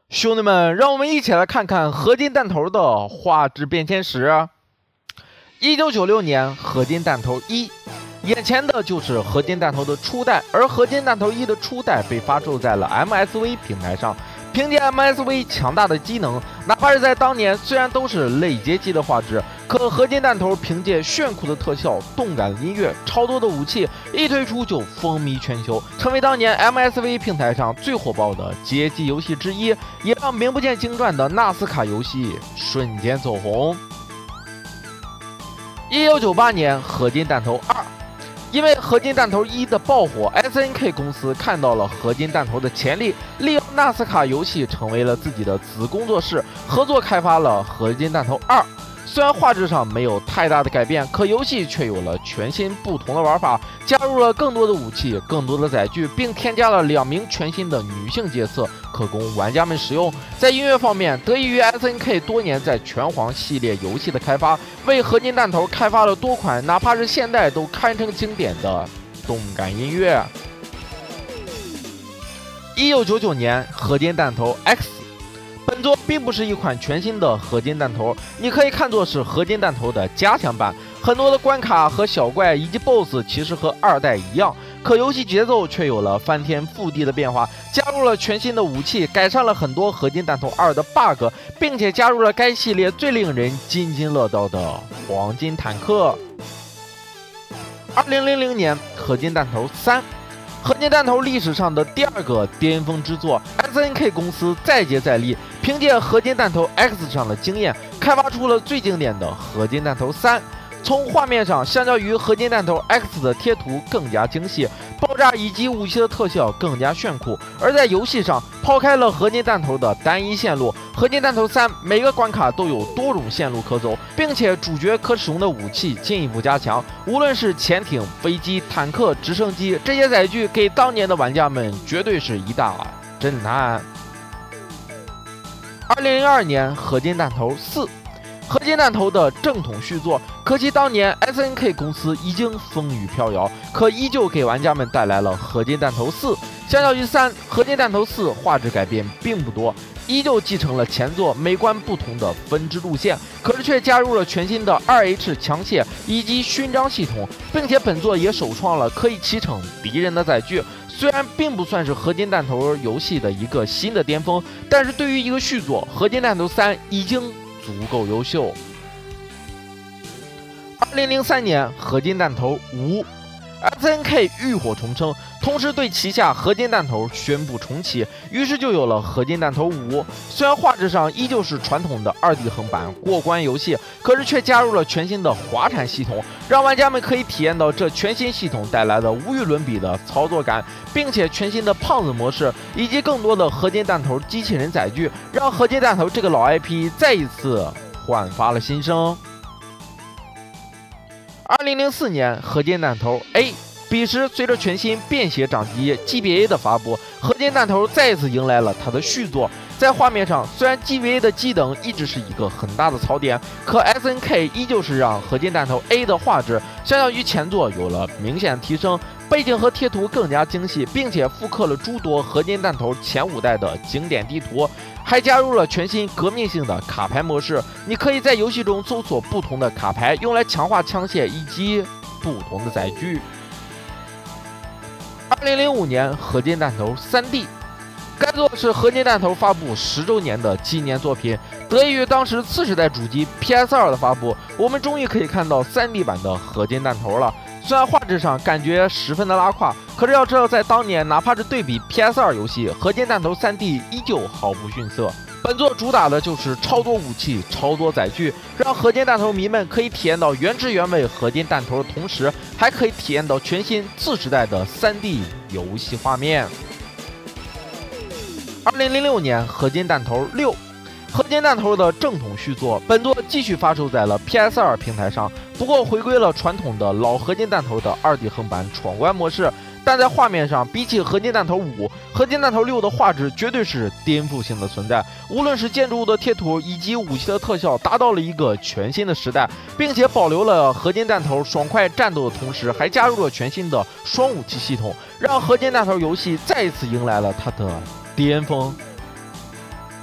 兄弟们，让我们一起来看看合金弹头的画质变迁史。1996年，合金弹头1，眼前的就是合金弹头的初代，而合金弹头1的初代被发售在了 MSV 平台上。凭借 MSV 强大的机能，哪怕是在当年，虽然都是类街机的画质，可合金弹头凭借炫酷的特效、动感的音乐、超多的武器，一推出就风靡全球，成为当年 MSV 平台上最火爆的街机游戏之一，也让名不见经传的纳斯卡游戏瞬间走红。1998年，合金弹头2。因为合金弹头1的爆火 ，SNK 公司看到了合金弹头的潜力，利用纳斯卡游戏成为了自己的子工作室，合作开发了合金弹头2。虽然画质上没有太大的改变，可游戏却有了全新不同的玩法，加入了更多的武器、更多的载具，并添加了2名全新的女性角色，可供玩家们使用。在音乐方面，得益于 SNK 多年在拳皇系列游戏的开发，为合金弹头开发了多款哪怕是现代都堪称经典的动感音乐。1999年，合金弹头 X。本作并不是一款全新的合金弹头，你可以看作是合金弹头的加强版。很多的关卡和小怪以及 BOSS 其实和2代一样，可游戏节奏却有了翻天覆地的变化，加入了全新的武器，改善了很多合金弹头2的 bug， 并且加入了该系列最令人津津乐道的黄金坦克。2000年，合金弹头3。合金弹头历史上的第2个巅峰之作 ，SNK 公司再接再厉，凭借合金弹头 X 上的经验，开发出了最经典的合金弹头3。从画面上，相较于合金弹头 X 的贴图更加精细，爆炸以及武器的特效更加炫酷。而在游戏上，抛开了合金弹头的单一线路，合金弹头3每个关卡都有多种线路可走，并且主角可使用的武器进一步加强。无论是潜艇、飞机、坦克、直升机，这些载具给当年的玩家们绝对是一大震撼。2002年，合金弹头4。合金弹头的正统续作，可惜当年 SNK 公司已经风雨飘摇，可依旧给玩家们带来了合金弹头4。相较于3，合金弹头4画质改变并不多，依旧继承了前作美观不同的分支路线，可是却加入了全新的2H 枪械以及勋章系统，并且本作也首创了可以骑乘敌人的载具。虽然并不算是合金弹头游戏的一个新的巅峰，但是对于一个续作，合金弹头3已经足够优秀。2003年，合金弹头5，SNK 浴火重生，同时对旗下合金弹头宣布重启，于是就有了合金弹头5。虽然画质上依旧是传统的2D 横版过关游戏，可是却加入了全新的滑铲系统，让玩家们可以体验到这全新系统带来的无与伦比的操作感，并且全新的胖子模式以及更多的合金弹头机器人载具，让合金弹头这个老 IP 再一次焕发了新生。2004年，合金弹头 A。彼时，随着全新便携掌机 GBA 的发布，合金弹头再一次迎来了它的续作。在画面上，虽然 GBA 的机等一直是一个很大的槽点，可 SNK 依旧是让合金弹头 A 的画质相较于前作有了明显提升，背景和贴图更加精细，并且复刻了诸多合金弹头前5代的经典地图，还加入了全新革命性的卡牌模式。你可以在游戏中搜索不同的卡牌，用来强化枪械以及不同的载具。2005年，合金弹头 3D。该作是合金弹头发布10周年的纪念作品，得益于当时次世代主机 PS2 的发布，我们终于可以看到 3D 版的合金弹头了。虽然画质上感觉十分的拉胯，可是要知道在当年，哪怕是对比 PS2 游戏，合金弹头 3D 依旧毫不逊色。本作主打的就是超多武器、超多载具，让合金弹头迷们可以体验到原汁原味合金弹头的同时，还可以体验到全新次时代的 3D 游戏画面。2006年，合金弹头6。合金弹头的正统续作，本作继续发售在了 PS2 平台上，不过回归了传统的老合金弹头的2D 横版闯关模式。但在画面上，比起合金弹头5，合金弹头6的画质绝对是颠覆性的存在。无论是建筑物的贴图以及武器的特效，达到了一个全新的时代，并且保留了合金弹头爽快战斗的同时，还加入了全新的双武器系统，让合金弹头游戏再一次迎来了它的巅峰。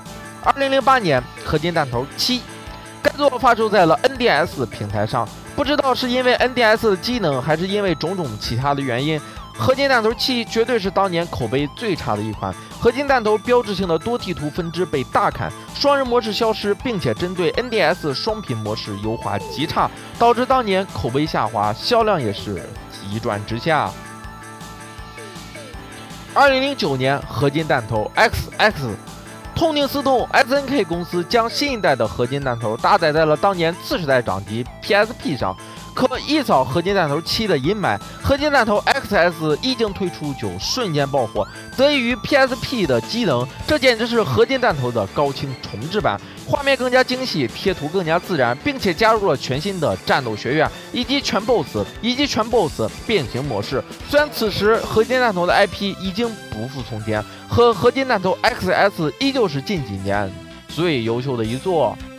2008年，合金弹头7，该作发售在了 NDS 平台上。不知道是因为 NDS 的机能，还是因为种种其他的原因，合金弹头7绝对是当年口碑最差的一款。合金弹头标志性的多地图分支被大砍，双人模式消失，并且针对 NDS 双频模式优化极差，导致当年口碑下滑，销量也是急转直下。2009年，合金弹头 XX。痛定思痛 ，SNK 公司将新一代的合金弹头搭载在了当年40代掌机 PSP 上，可一扫合金弹头7的阴霾，合金弹头 XS 一经推出就瞬间爆火。得益于 PSP 的机能，这简直是合金弹头的高清重制版，画面更加精细，贴图更加自然，并且加入了全新的战斗学院以及全 BOSS 变形模式。虽然此时合金弹头的 IP 已经不复从前，和合金弹头 XS 依旧是近几年最优秀的一作。